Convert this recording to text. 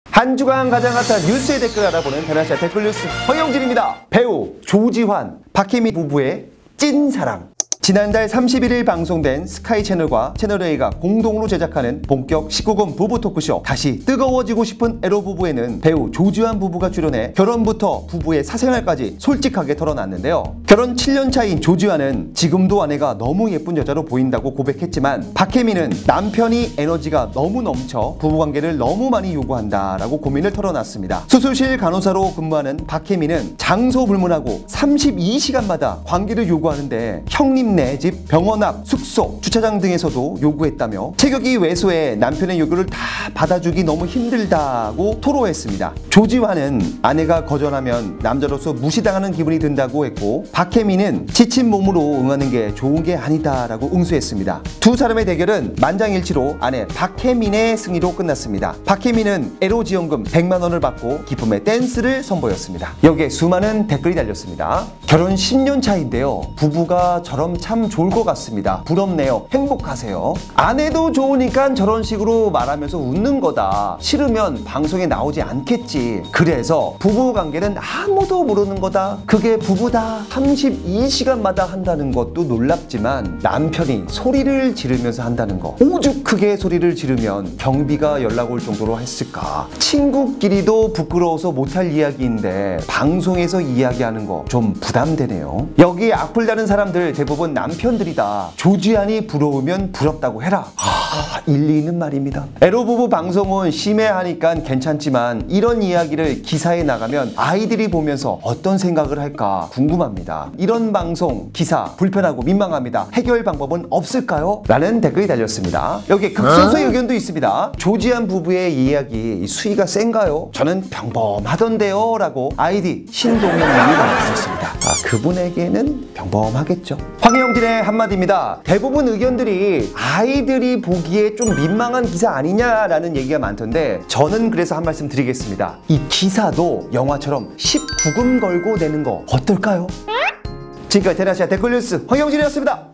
한 주간 가장 핫한 뉴스의 댓글 알아보는 베나시아 댓글 뉴스 허영진입니다. 배우 조지환, 박혜미 부부의 찐사랑. 지난달 31일 방송된 스카이 채널과 채널A가 공동으로 제작하는 본격 19금 부부 토크쇼 다시 뜨거워지고 싶은 에로 부부에는 배우 조지환 부부가 출연해 결혼부터 부부의 사생활까지 솔직하게 털어놨는데요. 결혼 7년 차인 조지환은 지금도 아내가 너무 예쁜 여자로 보인다고 고백했지만 박혜미는 남편이 에너지가 너무 넘쳐 부부관계를 너무 많이 요구한다라고 고민을 털어놨습니다. 수술실 간호사로 근무하는 박혜미는 장소 불문하고 32시간마다 관계를 요구하는데 형님 네 집, 병원 앞, 숙소, 주차장 등에서도 요구했다며 체격이 왜소해 남편의 요구를 다 받아주기 너무 힘들다고 토로했습니다. 조지환은 아내가 거절하면 남자로서 무시당하는 기분이 든다고 했고 박혜미는 지친 몸으로 응하는 게 좋은 게 아니다라고 응수했습니다. 두 사람의 대결은 만장일치로 아내 박혜민의 승리로 끝났습니다. 박혜민은 에로지원금 100만 원을 받고 기쁨의 댄스를 선보였습니다. 여기에 수많은 댓글이 달렸습니다. 결혼 10년 차인데요. 부부가 저럼 참 좋을 것 같습니다. 부럽네요. 행복하세요. 아내도 좋으니까 저런 식으로 말하면서 웃는 거다. 싫으면 방송에 나오지 않겠지. 그래서 부부관계는 아무도 모르는 거다. 그게 부부다. 32시간마다 한다는 것도 놀랍지만 남편이 소리를 지르면서 한다는 거. 오죽 크게 소리를 지르면 경비가 연락 올 정도로 했을까. 친구끼리도 부끄러워서 못할 이야기인데 방송에서 이야기하는 거 좀 부담되네요. 여기 악플다는 사람들 대부분 남편들이다. 조지환이 부러우면 부럽다고 해라. 일리 있는 말입니다. 에로 부부 방송은 심해하니까 괜찮지만 이런 이야기를 기사에 나가면 아이들이 보면서 어떤 생각을 할까 궁금합니다. 이런 방송, 기사 불편하고 민망합니다. 해결 방법은 없을까요? 라는 댓글이 달렸습니다. 여기에 극소수의 의견도 있습니다. 조지환 부부의 이야기 수위가 센가요? 저는 평범하던데요 라고 아이디 신동현님이 말해주셨습니다. 그분에게는 평범하겠죠. 황영진의 한마디입니다. 대부분 의견들이 아이들이 보기에 좀 민망한 기사 아니냐라는 얘기가 많던데 저는 그래서 한 말씀 드리겠습니다. 이 기사도 영화처럼 19금 걸고 내는 거 어떨까요? 지금까지 베나시아 댓글 뉴스 황영진이었습니다.